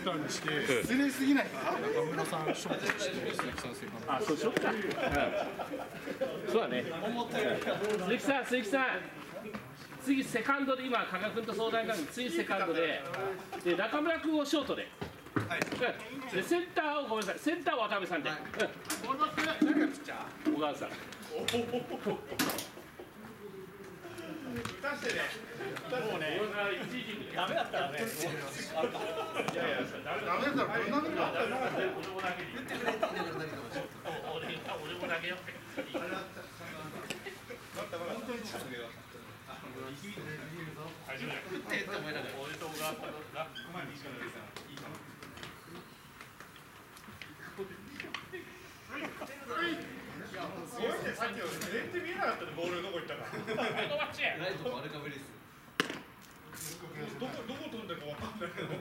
ターにして失礼すぎないか。中村さんショートして鈴木さんセカンド。 あ、そうしよっか。そうだね。鈴木さん。次セカンドで今加賀君と相談があるんで、次セカンドで中村君をショートで。はい。でセンターをごめんなさい。センターは渡辺さんで。小川さん。もうね、ダメだったらね。いやいや、ダメだったらこんなことだったら俺も投げる。俺も投げよう。大丈夫だよ。振ってって思いながら。俺と小川さんのラック前にしかないからいいかな。すごいね、さっきの全然見えなかったね、ボールどこ行ったか。ライトあれが無理です。どこ飛んでるかわかんないけど。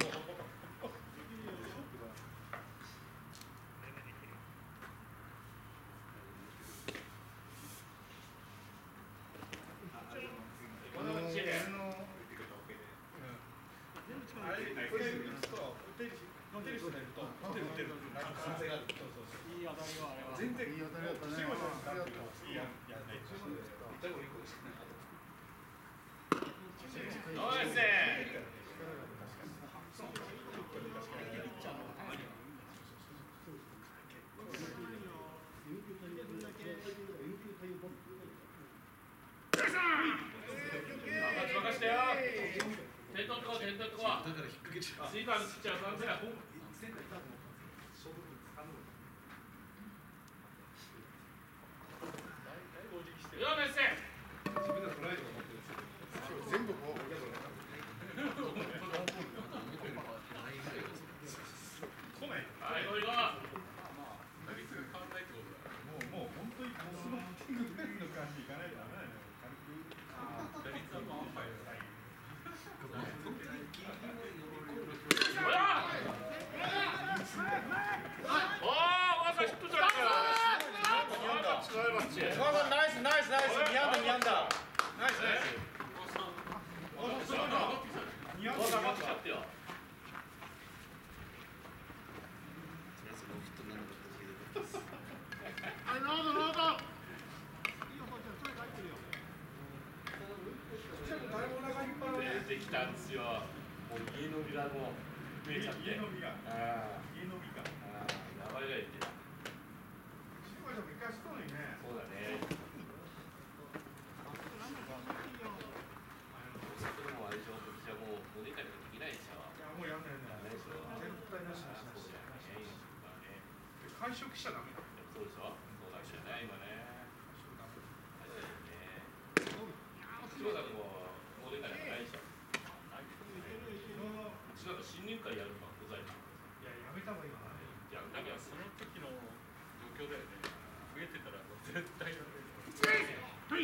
全然いい当たりだったね。任してよ。点取ってこう、点取ってこう。だから引っ掛けちゃう。スイーパーにつっちゃう。3センター。全部こう。来ない。はい、行こう行こう。打率が変わらないってことだ。もう本当にコスモバッティングぐらいの感じいかないとダメだよ。軽く。打率はまあファイルない。おお、まさヒットじゃないか。ナイスナイスナイス。2安打2安打。ナイスナイス。2安打2安打。はい、ロードロード。出てきたんですよ。もう家のビラも増えちゃって。家のビラ。家のビラ。やばいがいて。シュワちゃんも一回しそうにね。そうだね。大阪でもあれでしょ。私はもうおねかいとかできないでしょ。いやもうやんないやんない。絶対なしなしなし。会食しちゃダメだ。そうでしょ。そうだよね今ね。そうだもうおねかいなんかないでしょ。うちなんか新年会やるかございます。いややめた方がいいわな。いやだからその時の状況だよね。増えてたら絶対やめる。はい。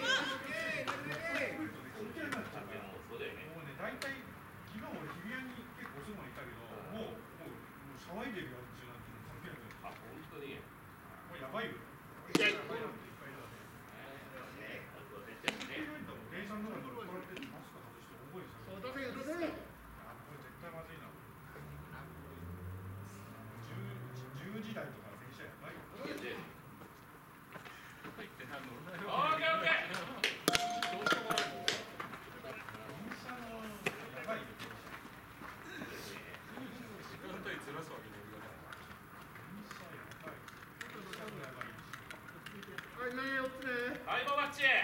そうだよね。もうね大体昨日俺日比谷に結構遅くまでいたけど、もう騒いでるやつなんて関係ない。あ本当に。もうやばいよ。やばいなんていっぱいだね。電車の中に乗っかってマスク外して覚えてた。これ絶対まずいな。10時台とか電車やばいよ。オーケーオーケー。やばいよ。時間帯ずらすわけにはいかない。はい、ね、4つね。はい、ババッチ。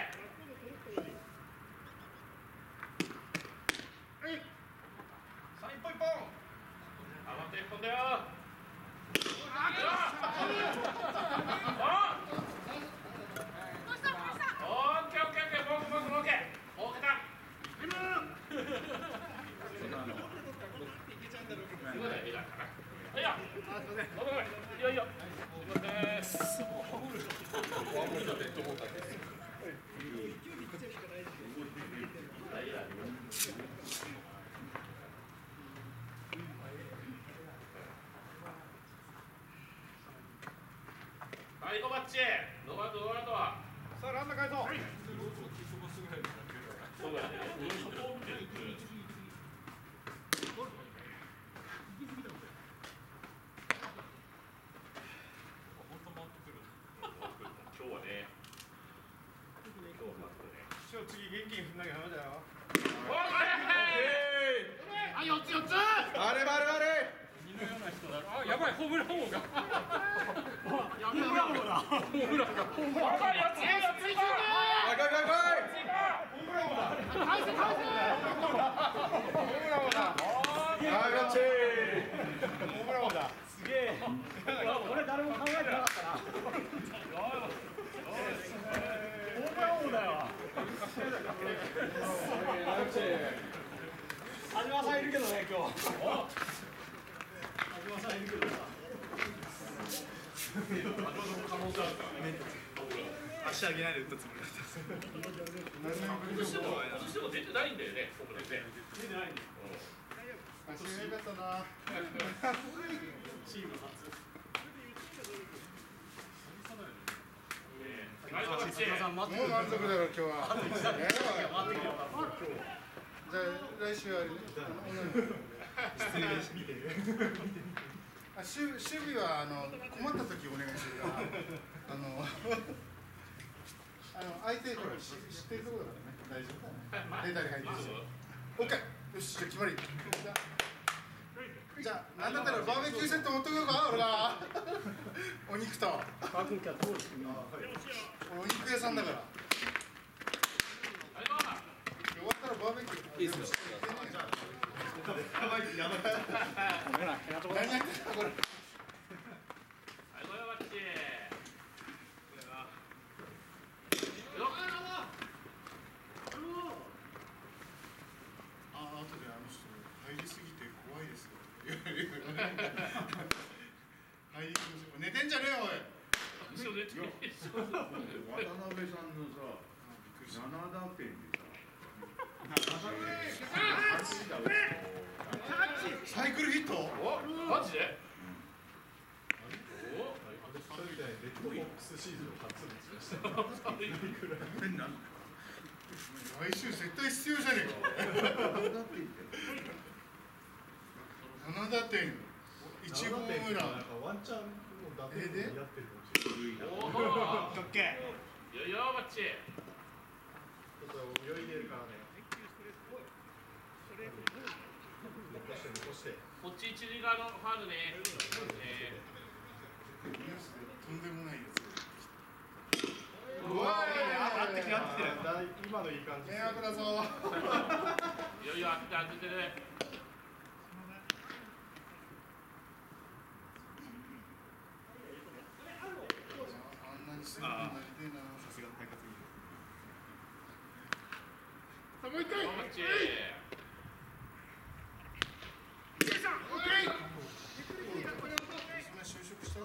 はい。さあ、一本一本。あ、待って、一本だよ。はい、5バッチ。ノーアウト、ノーアウト。さあ、ランナー返そう。そうだね。 次元気に振んなきゃダメだよ。 あ、4つ4つ。 あれあれあれ。 犬のような人だ。あ、やばい、ホームラン王が。 ホームラン王だ。 ホームランが。 4つ4ついく。 来い来い来い。ホームラン王だ。 返せ返せ。 ホームラン王だ。あ、ガチ。ホームラン王だ。すげえ。俺誰も考えてなかったな。ホームラン王だよ。安島さんいるけどね、今日。安島さんいるけどさ。足上げないで打ったつもりだった。 今年も出てないんだよね、ここでね。 出てないんだよ。足が良かったな。チーム初。もう満足だろ今日は。じゃあ来週は守備は困った時お願いするから相手これ知ってるところだからね大丈夫だね。出たり入ってる。オッケー。よしじゃあ決まり。じゃあなんだったらバーベキューセット持ってこようか俺がお肉と。俺お肉屋さんだから。終わったらバーベキュー。いいっすよ。やばいやばい。何やってんだこれ。 はい、ごよばっち。 あ、後で人入りすぎて怖いですよ。入りすぎ寝てんじゃねえよおい。 渡辺さんのさ、7打点でさ。 サイクルヒット？ マジで？ 来週絶対必要じゃねえか。7打点、1ホームラン。ワンチャンもう打点でやってるかもしれない。オッケー。 よよばっち。 ちょっと泳いでるからね。残して。 こっち一塁側のファウルね。 ニュースでとんでもないやつ。うわー、合ってきてる。今のいい感じ。迷惑だぞ。 いよいよ当ててね。 あんなにすぐになりてえな。さすが体格いい。さあもう一回。 よばっち。 就職した？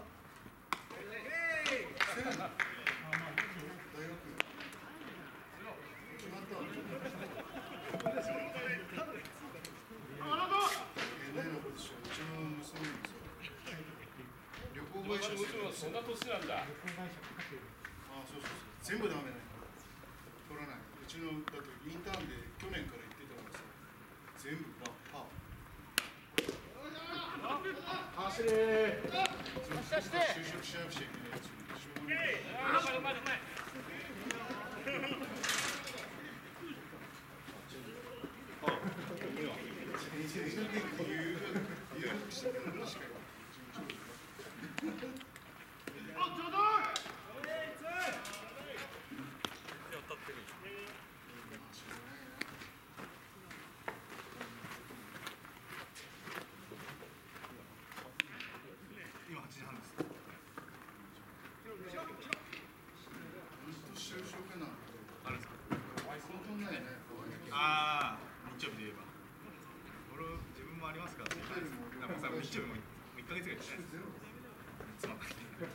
そんな年なんだ。 あ、そう全部ダメだよ。取らない。うちのだってインターンで去年から言ってたからさ、全部パー。走れー。就職しなくちゃいけないやつ。うまい。今8時半です。就職なんあるんですか？本当ないね。ああ、日曜日で言えば。自分もありますからね。なんかさ、日曜日も1ヶ月ぐらいじゃないですか。つまんない。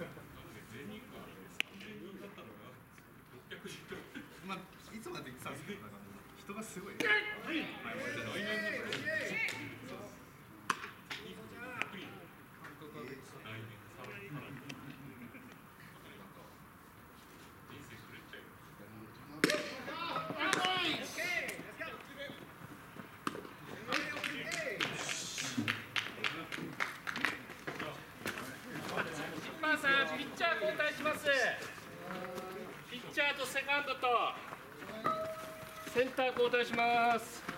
まあ、いつまで言ってたんですけど、なんか人がすごい。 ピッチャー交代します。ピッチャーとセカンドと。 センター交代します。